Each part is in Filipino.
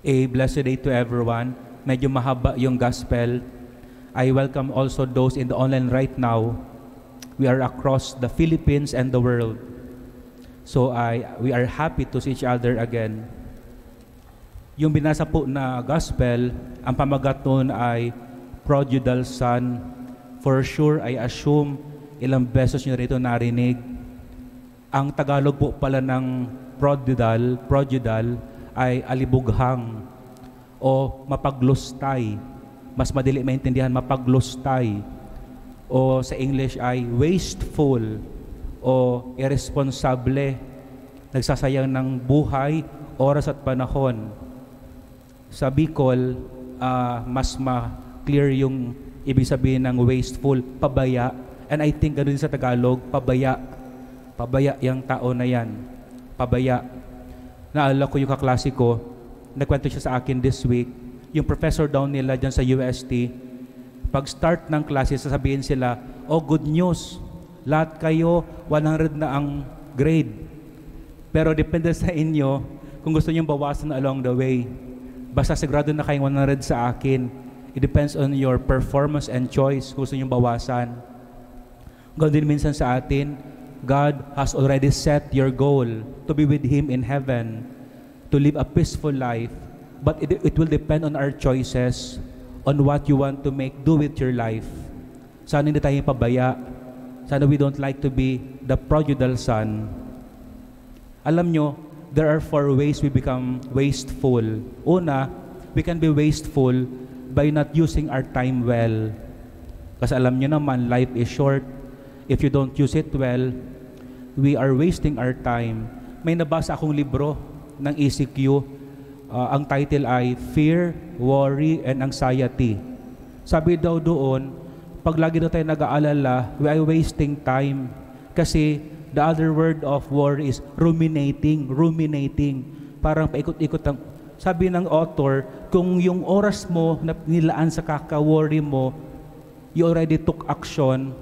A blessed day to everyone. Medyo mahaba yung gospel. I welcome also those in the online right now. We are across the Philippines and the world. So we are happy to see each other again. Yung binasa po na gospel, ang pamagat nun ay prodigal son. For sure, I assume ilang beses nyo rito narinig. Ang Tagalog po pala ng prodigal ay alibughang o mapaglustay. Mas madali maintindihan, mapaglustay. O sa English ay wasteful o irresponsable. Nagsasayang ng buhay, oras at panahon. Sa Bicol, mas ma-clear yung ibig sabihin ng wasteful, pabaya. And I think ganoon sa Tagalog, pabaya. Pabaya yung tao na yan. Pabaya. Naalala ko yung kaklase ko, nagkwento siya sa akin this week, yung professor daw nila dyan sa UST, pag start ng klase, sasabihin sila, oh, good news, lahat kayo, 100 na ang grade. Pero depende sa inyo kung gusto nyo bawasan along the way. Basta sigurado na kayong 100 sa akin. It depends on your performance and choice kung gusto nyo bawasan. Ganoon din minsan sa atin, God has already set your goal to be with Him in heaven, to live a peaceful life, but it will depend on our choices, on what you want to do with your life. Sana hindi tayo pabaya. Sana we don't like to be the prodigal son. Alam nyo, there are 4 ways we become wasteful. Una, we can be wasteful by not using our time well. Kasi alam nyo naman, life is short. If you don't use it well, we are wasting our time. May nabasa akong libro ng ECQ. Ang title ay Fear, Worry, and Anxiety. Sabi daw doon, pag lagi daw tayo nag-aalala, we are wasting time. Kasi the other word of worry is ruminating. Parang paikot-ikot ang... Sabi ng author, kung yung oras mo na nilaan sa kaka-worry mo, you already took action,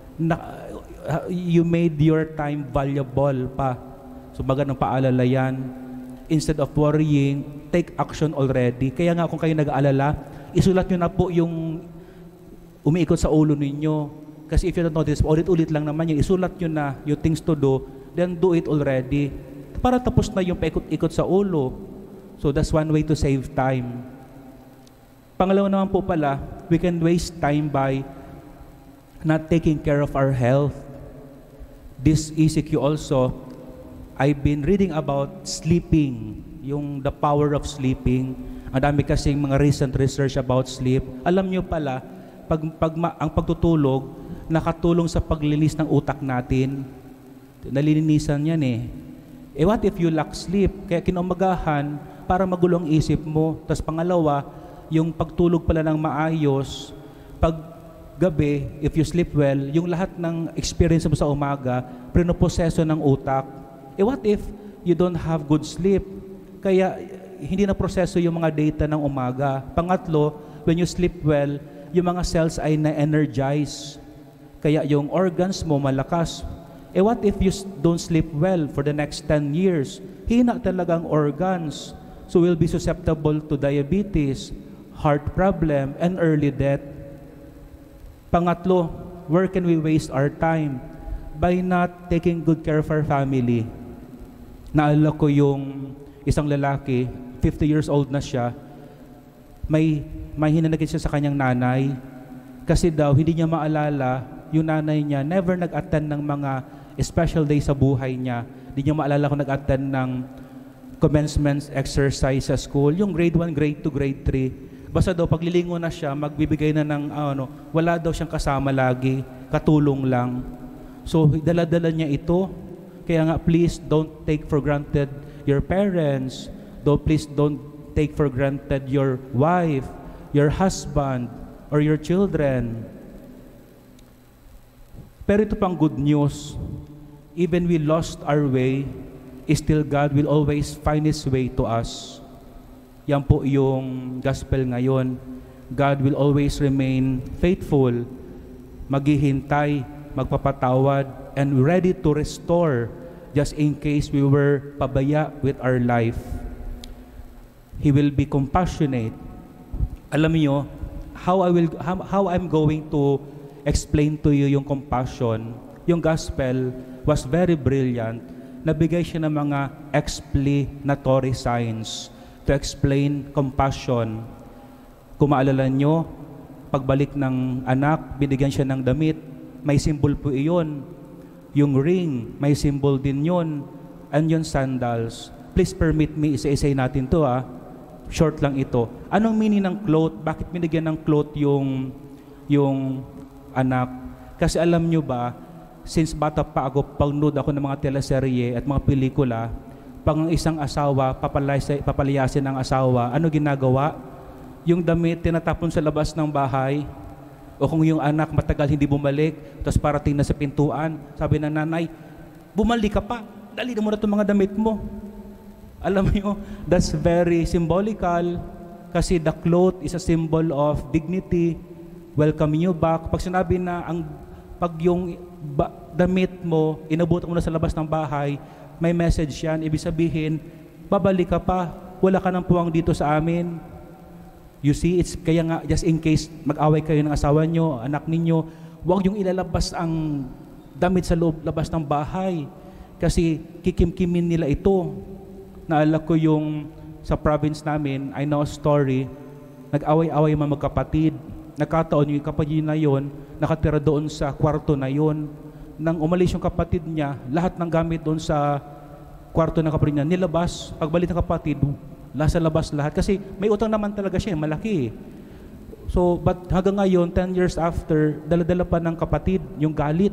you made your time valuable pa. So magandang paalala yan. Instead of worrying, take action already. Kaya nga kung kayo nag-aalala, isulat nyo na po yung umiikot sa ulo ninyo. Kasi if you don't notice, ulit-ulit lang naman yun. Isulat nyo na yung things to do, then do it already. Para tapos na yung paikot-ikot sa ulo. So that's one way to save time. Pangalawa naman po pala, we can waste time by not taking care of our health. This ECQ also, I've been reading about sleeping, the power of sleeping. Ang dami kasing mga recent research about sleep. Alam nyo pala, ang pagtutulog, nakatulong sa paglinis ng utak natin. Nalilinisan yan eh. What if you lack sleep? Kaya kinaumagahan, para magulo ang isip mo. Tapos pangalawa, yung pagtulog pala ng maayos, pag gabi, if you sleep well, yung lahat ng experience mo sa umaga, prinoproseso ng utak. What if you don't have good sleep? Kaya hindi na proseso yung mga data ng umaga. Pangatlo, when you sleep well, yung mga cells ay na-energize. Kaya yung organs mo malakas. What if you don't sleep well for the next 10 years? Hina talagang organs. So we'll be susceptible to diabetes, heart problem, and early death. Pangatlo, where can we waste our time? By not taking good care of our family. Naalala ko yung isang lalaki, 50 years old na siya, may hinanakit siya sa kanyang nanay. Kasi daw, hindi niya maalala, yung nanay niya never nag-attend ng mga special day sa buhay niya. Hindi niya maalala kung nag-attend ng commencement exercise sa school, yung grade 1, grade 2, grade 3. Basta daw, paglilingon na siya, magbibigay na ng, wala daw siyang kasama lagi, katulong lang. So, dala-dala niya ito. Kaya nga, please don't take for granted your parents. Please don't take for granted your wife, your husband, or your children. Pero ito pang good news. Even we lost our way, still God will always find His way to us. Yan po yung gospel ngayon. God will always remain faithful, maghihintay, magpapatawad, and ready to restore just in case we were pabaya with our life. He will be compassionate. Alam niyo, how I'm going to explain to you yung compassion. Yung gospel was very brilliant. Nabigay siya ng mga explanatory signs to explain compassion. Kung maalala nyo, pagbalik ng anak, binigyan siya ng damit, may symbol po iyon. Yung ring, may symbol din yun. And yung sandals. Please permit me, isa-isay natin to Short lang ito. Anong meaning ng cloth? Bakit binigyan ng cloth yung anak? Kasi alam nyo ba, since bata pa ako, pag-nood ako ng mga teleserye at mga pelikula, pag ang isang asawa, papalayasin ng asawa, ano ginagawa? Yung damit tinatapon sa labas ng bahay, o kung yung anak matagal hindi bumalik, tapos parating na sa pintuan, sabi ng nanay, bumalik ka pa, dali mo na itong mga damit mo. Alam mo, that's very symbolical kasi the cloth is a symbol of dignity, welcoming you back. Pag sinabi na pag yung damit mo, inabutan mo na sa labas ng bahay, may message yan, ibig sabihin, babalik ka pa, wala ka nang puwang dito sa amin. You see, it's kaya nga, just in case mag-away kayo ng asawa nyo, anak ninyo, huwag yung ilalabas ang damit sa labas ng bahay kasi kikimkimin nila ito. Naalala ko yung sa province namin, I know a story, nag-away-away mga magkapatid. Nagkataon yung kapatid na yon, nakatira doon sa kwarto na yon. Nang umalis yung kapatid niya, lahat ng gamit doon sa kwarto ng kapatid niya, nilabas. Pagbalik ng kapatid, nasa labas lahat. Kasi may utang naman talaga siya, malaki. So, but hanggang ngayon, 10 years after, dala-dala pa ng kapatid yung galit.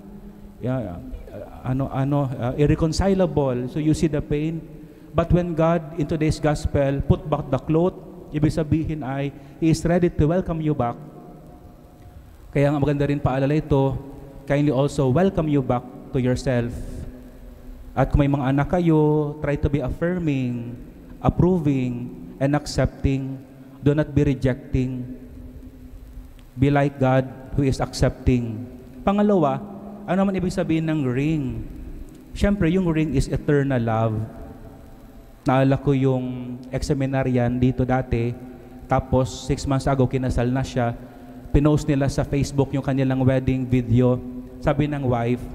Irreconcilable. So you see the pain. But when God, in today's gospel, put back the cloth, ibig sabihin ay, He is ready to welcome you back. Kaya nga maganda rin paalala ito, kindly also welcome you back to yourself. At kung may mga anak kayo, try to be affirming, approving, and accepting. Do not be rejecting. Be like God who is accepting. Pangalawa, ano naman ibig sabihin ng ring? Siyempre, yung ring is eternal love. Naalala ko yung ex-seminarian dito dati, tapos 6 months ago kinasal na siya, pinost nila sa Facebook yung kanilang wedding video. Sabi ng wife,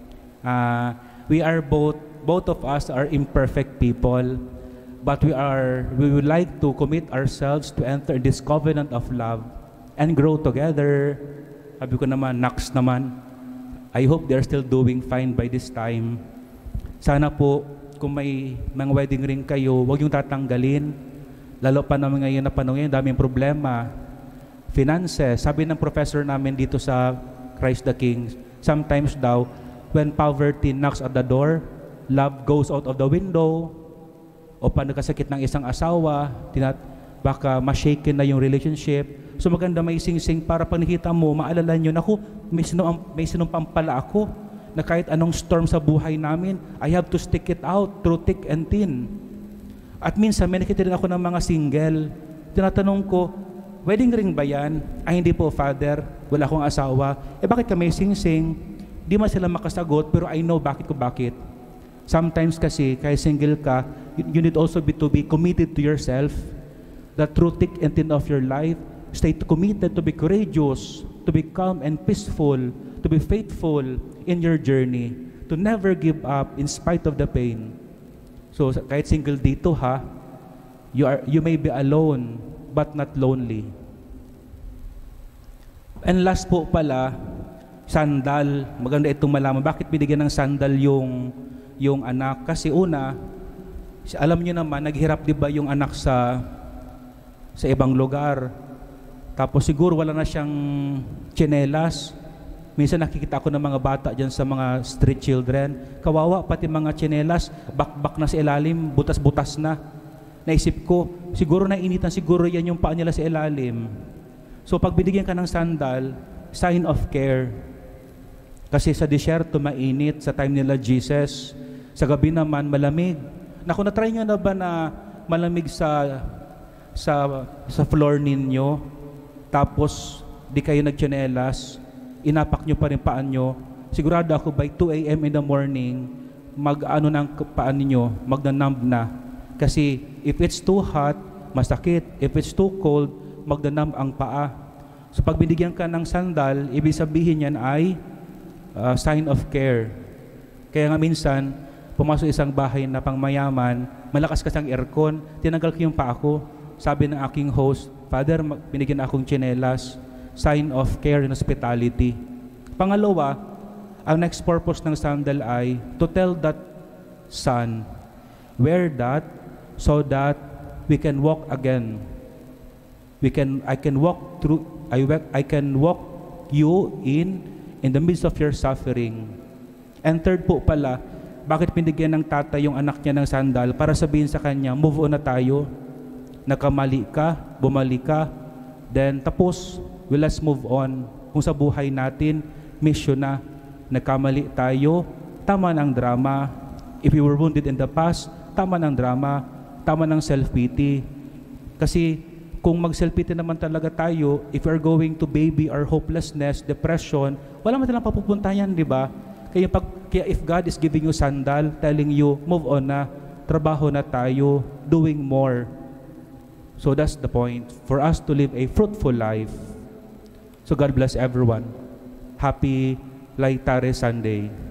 we are both of us are imperfect people, but we would like to commit ourselves to enter this covenant of love and grow together. Sabi ko naman, next naman, I hope they're still doing fine by this time. Sana po, kung may mga wedding ring kayo, huwag yung tatanggalin. Lalo pa naman ngayon na panahon ngayon, daming problema. Finances, sabi ng professor namin dito sa Christ the King, sometimes daw, when poverty knocks at the door, love goes out of the window, o panagkasakit ng isang asawa, baka ma-shaken na yung relationship. So maganda may sing-sing para pag nakita mo, maalala nyo, naku, may sinumpang pala ako, na kahit anong storm sa buhay namin, I have to stick it out through thick and thin. At minsan, may nakita rin ako ng mga single. Tinatanong ko, wedding ring ba yan? Ay, hindi po, Father. Wala akong asawa. Bakit ka may sing-sing? Di man sila makasagot, pero I know bakit. Sometimes kasi, kahit single ka, you need also to be committed to yourself. That through thick and thin of your life, stay committed to be courageous, to be calm and peaceful, to be faithful in your journey, to never give up in spite of the pain. So kahit single dito you may be alone but not lonely. And last po pala, sandal. Maganda itong malaman. Bakit binigyan ng sandal yung anak? Kasi una, alam niyo naman, naghirap di ba yung anak sa ibang lugar. Tapos siguro wala na siyang tsinelas. Minsan nakikita ako ng mga bata dyan sa mga street children. Kawawa, pati mga tsinelas, bakbak na sa ilalim, butas-butas na. Naisip ko, siguro nainitan siguro yan yung paa nila sa ilalim. So pag binigyan ka ng sandal, sign of care. Kasi sa disyerto mainit, sa time nila Jesus. Sa gabi naman malamig. Naku, na-try nyo na ba na malamig sa floor ninyo? Tapos di kayo nagtsinelas, inapak nyo pa rin paan nyo. Sigurado ako by 2 a.m. in the morning, mag-ano ng paan ninyo, magna-numb na. Kasi if it's too hot, masakit. If it's too cold, magdanam ang paa. So pag binigyan ka ng sandal, ibig sabihin yan ay sign of care. Kaya nga minsan, pumasok isang bahay na pangmayaman, malakas kasang aircon, tinanggal ko yung paa ko. Sabi ng aking host, Father, binigyan akong tsinelas, sign of care and hospitality. Pangalawa, ang next purpose ng sandal ay to tell that son, wear that so that we can walk again. I can walk you in the midst of your suffering. And third po pala, bakit binigyan ng tatay yung anak niya ng sandal? Para sabihin sa kanya, move on na tayo. Nakamali ka, bumalik ka, then tapos, let's move on. Kung sa buhay natin, mission na, nagkamali tayo, tama ng drama. If we were wounded in the past, tama ng drama, tama ng self-pity. Kasi kung mag-self-pity naman talaga tayo, if we're going to baby our hopelessness, depression, wala man talang papupunta yan, di ba? Kaya if God is giving you sandal, telling you, move on na, trabaho na tayo, doing more. So that's the point, for us to live a fruitful life. So God bless everyone. Happy Laitare Sunday.